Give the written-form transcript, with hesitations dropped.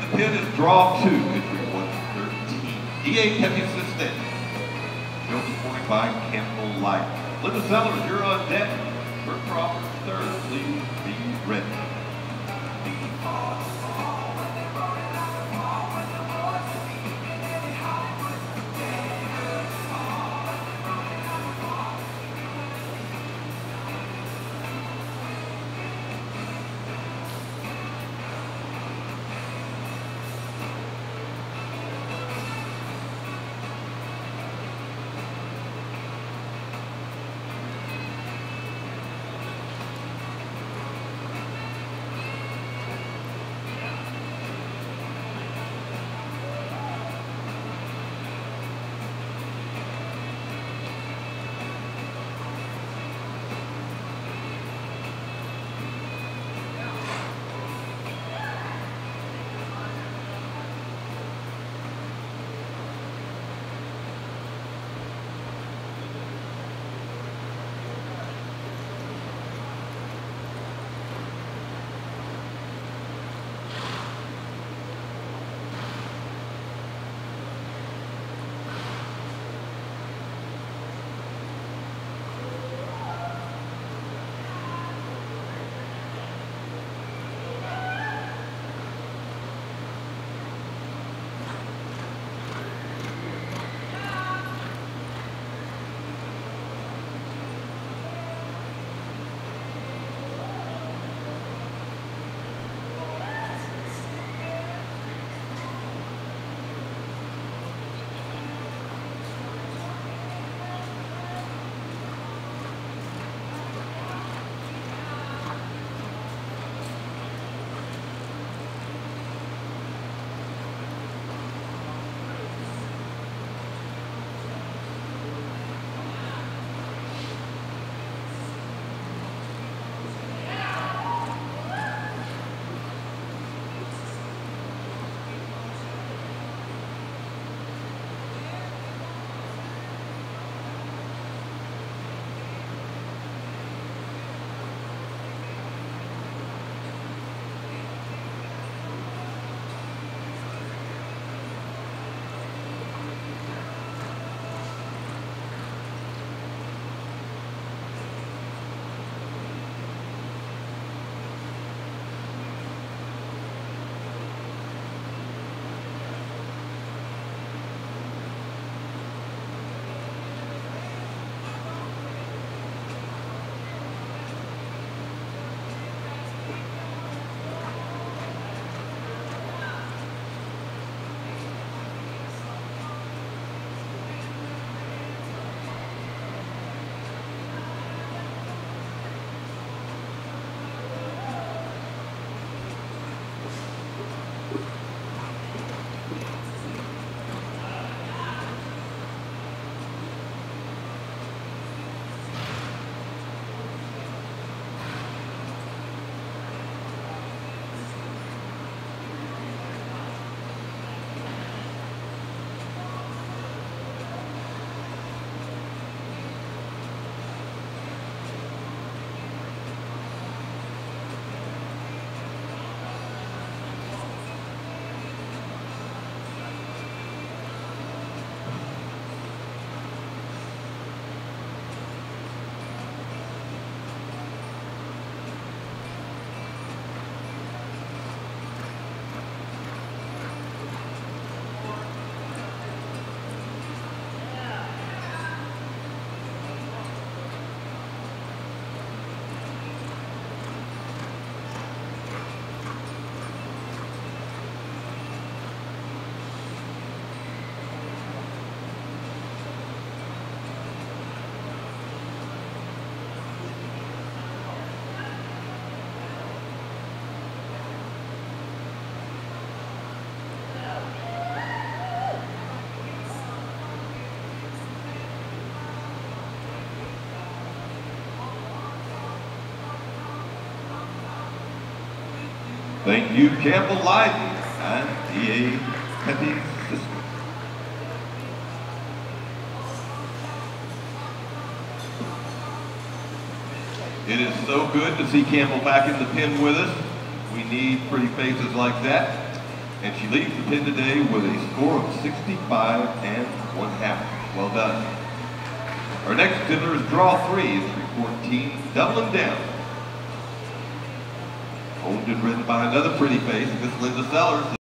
the pin is draw 2, entry 113. DA Heavy Assistant. Show supported by Campbell Light. Linda Sellers, you're on deck. Bert Crawford, third. Please be ready. Thank you, Campbell Light and DA Heavy Assistant. It is so good to see Campbell back in the pen with us. We need pretty faces like that. And she leads the pin today with a score of 65 1/2. Well done. Our next fiddler is draw 3, entry 14, Doubling Down. Owned and ridden by another pretty face, Miss Linda Sellers.